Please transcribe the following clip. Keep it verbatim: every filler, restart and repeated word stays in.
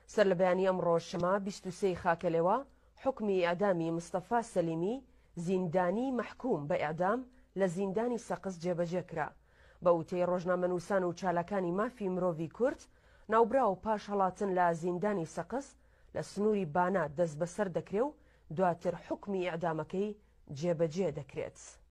سەر لە بەیانی ئەمڕۆ شەما بیست و سێ خاکەلێوە حکمی ئەعدامی مستەفا سەلیمی زیندانی محکوم بە ئەعدام لە زیندانی سەقز جێبەجێ کرا. بە وتەی ڕۆژنامەنووسان و چالاکانی مافی مرۆڤی کورد، ناوبرا و پاش هەڵاتن لە زیندانی سەقز لە سنووری بانا دەست بەسەر دەکرێ و دواتر حکمی ئەعدامەکەی جێبەجێ دەکرێت.